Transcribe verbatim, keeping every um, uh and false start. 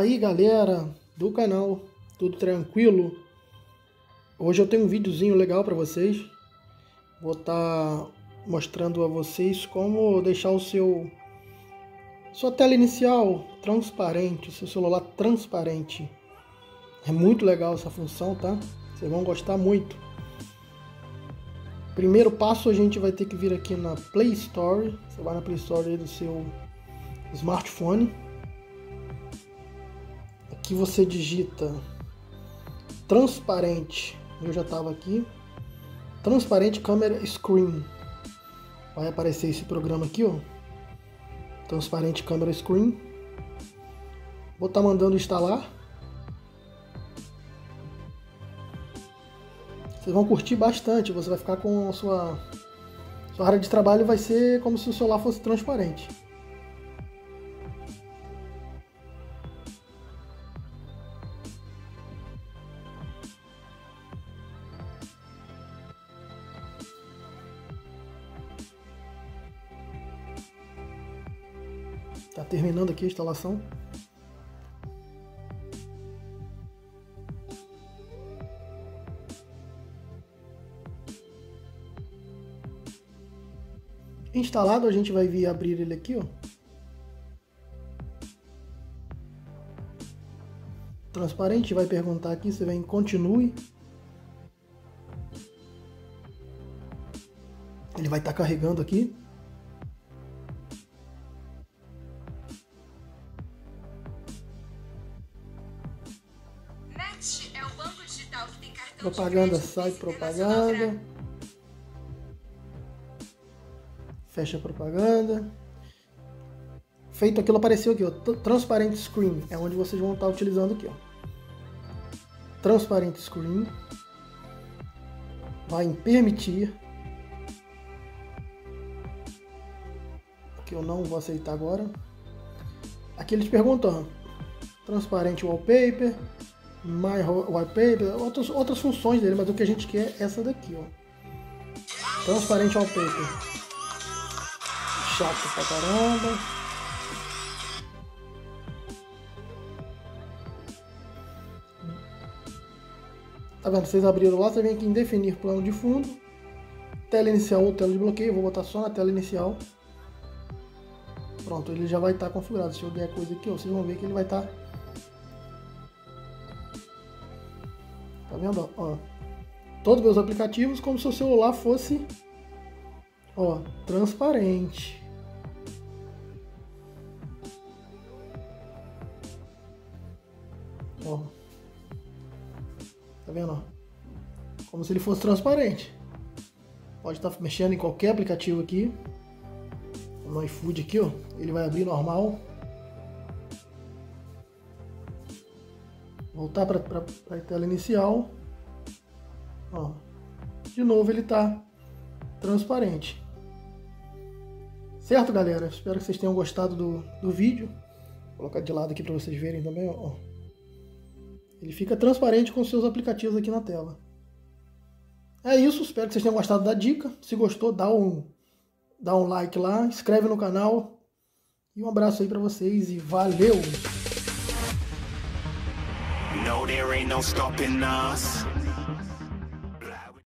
aí, galera do canal, tudo tranquilo? Hoje eu tenho um videozinho legal para vocês. Vou estar mostrando a vocês como deixar o seu sua tela inicial transparente, o seu celular transparente. É muito legal essa função, tá? Vocês vão gostar muito. Primeiro passo, a gente vai ter que vir aqui na Play Store. Você vai na Play Store aí do seu smartphone. Aqui você digita transparente. Eu já estava aqui. Transparente Camera Screen. Vai aparecer esse programa aqui, ó. Transparente Camera Screen. Vou estar mandando instalar. Vocês vão curtir bastante. Você vai ficar com a sua sua área de trabalho, vai ser como se o celular fosse transparente. Tá terminando aqui a instalação. Instalado, a gente vai vir abrir ele aqui, ó. Transparente, vai perguntar aqui, você vem em continue. Ele vai estar carregando aqui. Next é o banco digital que tem cartão Propaganda, de sai propaganda. Fecha a propaganda. Feito aquilo, apareceu aqui, ó, Transparent Screen. É onde vocês vão estar utilizando aqui, ó. Transparent Screen. Vai em permitir. Que eu não vou aceitar agora. Aqui eles perguntam Transparent Wallpaper, My Wallpaper, outras, outras funções dele, mas o que a gente quer é essa daqui, ó. Transparent Wallpaper. Chato pra caramba. Tá vendo? Vocês abriram lá, você vem aqui em definir plano de fundo, tela inicial ou tela de bloqueio. Vou botar só na tela inicial. Pronto, ele já vai estar configurado. Se eu der coisa aqui, ó, vocês vão ver que ele vai estar. Tá vendo? Ó, todos os meus aplicativos como se o celular fosse, ó, transparente. Ó. Tá vendo? Ó? Como se ele fosse transparente. Pode estar mexendo em qualquer aplicativo aqui. No iFood aqui, ó. Ele vai abrir normal. Voltar para a tela inicial. Ó. De novo ele está transparente. Certo, galera? Espero que vocês tenham gostado do, do vídeo. Vou colocar de lado aqui para vocês verem também, ó. Ele fica transparente com os seus aplicativos aqui na tela. É isso, espero que vocês tenham gostado da dica. Se gostou, dá um, dá um like lá, inscreve no canal. E um abraço aí para vocês e valeu! No, there ain't no stopping us.